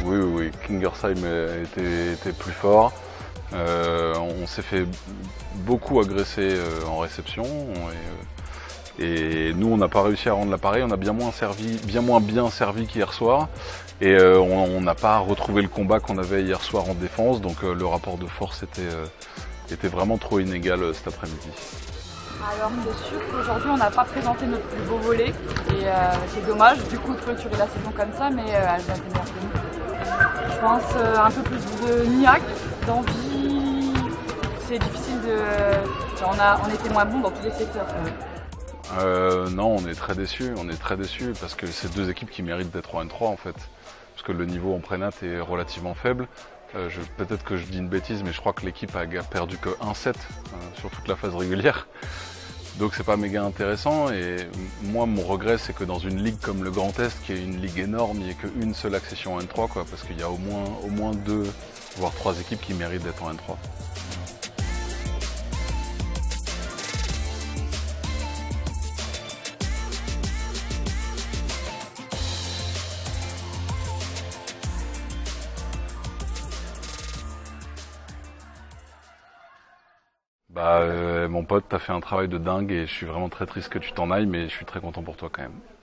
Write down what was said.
Oui, oui, oui. Kingersheim était plus fort. On s'est fait beaucoup agresser en réception. Et nous, on n'a pas réussi à rendre l'appareil. On a bien moins bien servi qu'hier soir. Et on n'a pas retrouvé le combat qu'on avait hier soir en défense. Donc le rapport de force était vraiment trop inégal cet après-midi. Alors c'est sûr qu'aujourd'hui on n'a pas présenté notre plus beau volet et c'est dommage du coup de clôturer la saison comme ça, mais elle va être meilleure que nous. Je pense un peu plus de niaque, d'envie. C'est difficile de. On était moins bons dans tous les secteurs. Non, on est très déçus parce que c'est deux équipes qui méritent d'être en N3 en fait. Parce que le niveau en prénat est relativement faible. Peut-être que je dis une bêtise, mais je crois que l'équipe a perdu que 1-7 sur toute la phase régulière. Donc c'est pas méga intéressant. Et moi, mon regret, c'est que dans une ligue comme le Grand Est, qui est une ligue énorme, il n'y ait qu'une seule accession en N3, quoi, parce qu'il y a au moins 2, voire 3 équipes qui méritent d'être en N3. Mon pote, t'as fait un travail de dingue et je suis vraiment très triste que tu t'en ailles, mais je suis très content pour toi quand même.